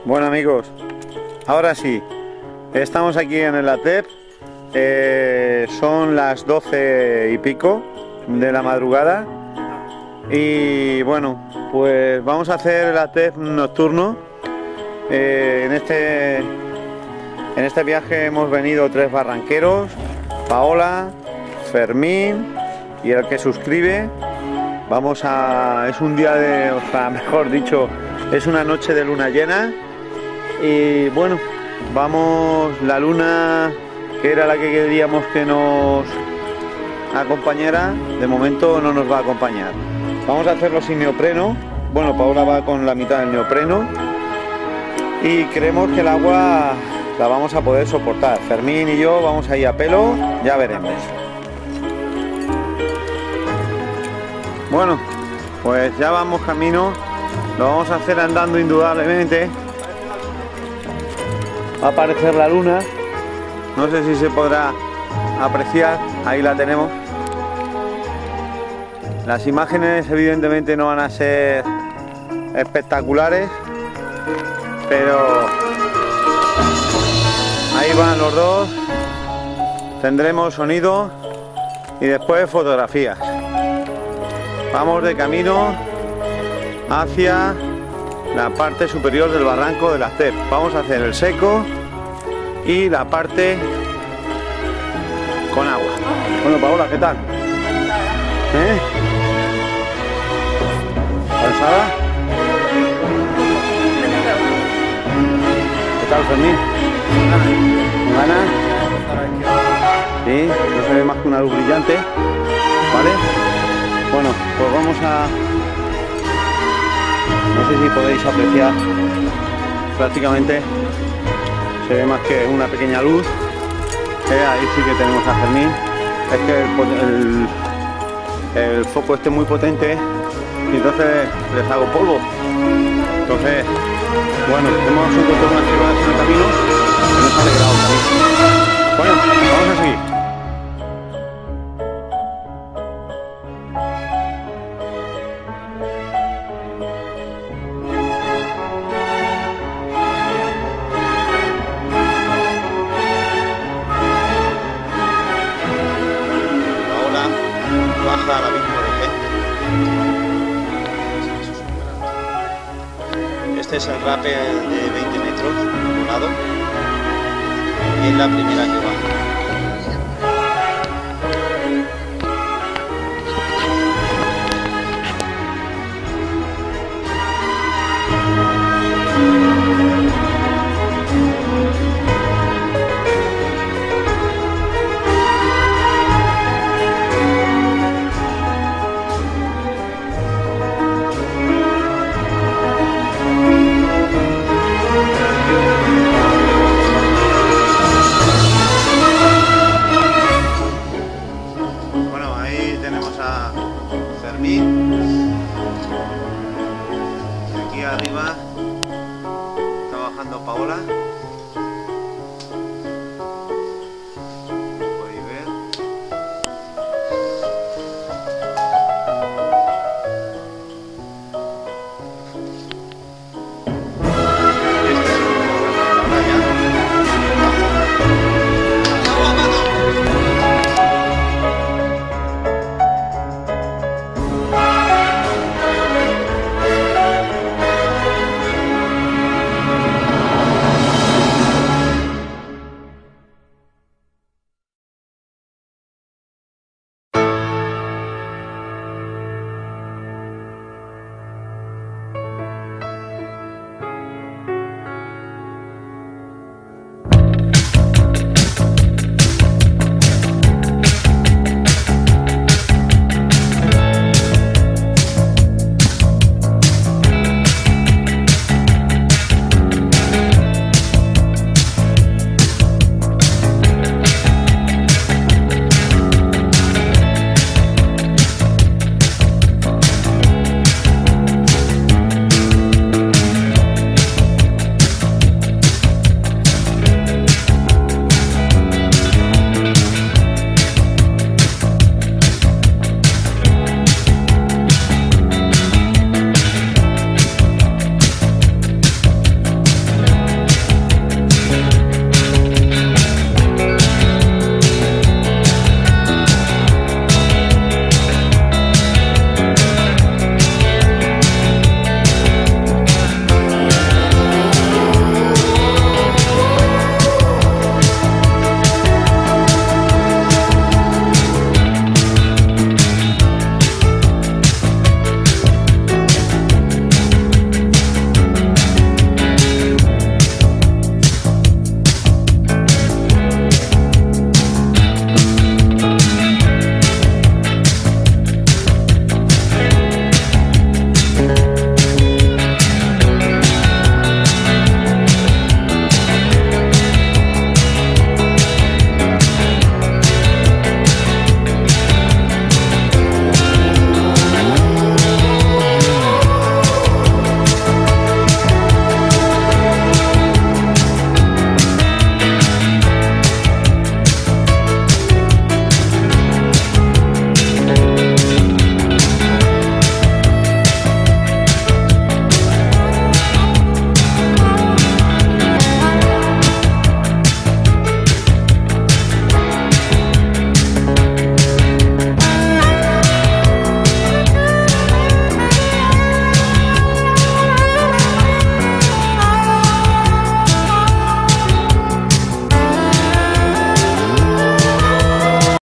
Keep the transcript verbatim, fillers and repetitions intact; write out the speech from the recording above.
Bueno amigos, ahora sí, estamos aquí en el ATEP, eh, son las doce y pico de la madrugada y bueno, pues vamos a hacer el ATEP nocturno. Eh, en, este, en este viaje hemos venido tres barranqueros, Paola, Fermín y el que suscribe. Vamos a... es un día de... o sea, mejor dicho, es una noche de luna llena. Y bueno, vamos, la luna que era la que queríamos que nos acompañara, de momento no nos va a acompañar. Vamos a hacerlo sin neopreno. Bueno, Paola va con la mitad del neopreno y creemos que el agua la vamos a poder soportar. Fermín y yo vamos a ir a pelo, ya veremos. Bueno, pues ya vamos camino, lo vamos a hacer andando indudablemente. Va a aparecer la luna, no sé si se podrá apreciar, ahí la tenemos. Las imágenes evidentemente no van a ser espectaculares, pero ahí van los dos, tendremos sonido y después fotografías. Vamos de camino hacia la parte superior del barranco del ATEP. Vamos a hacer el seco y la parte con agua. Bueno, Paola, ¿qué tal? ¿Eh? ¿Cansada? ¿Qué tal, Fermín? ¿Con ganas? Sí, no se ve más que una luz brillante, ¿vale? Bueno, pues vamos a... no sé si podéis apreciar, prácticamente se ve más que una pequeña luz. Eh, ahí sí que tenemos a Fermín. Es que el, el, el foco este es muy potente y entonces les hago polvo. Entonces, bueno, hemos encontrado unas ciudades en el camino que nos ha alegrado también. Bueno, vamos a seguir. Baja al abismo de G. Este es el rape de veinte metros volado y es la primera que baja. Fermín, aquí arriba está bajando Paola.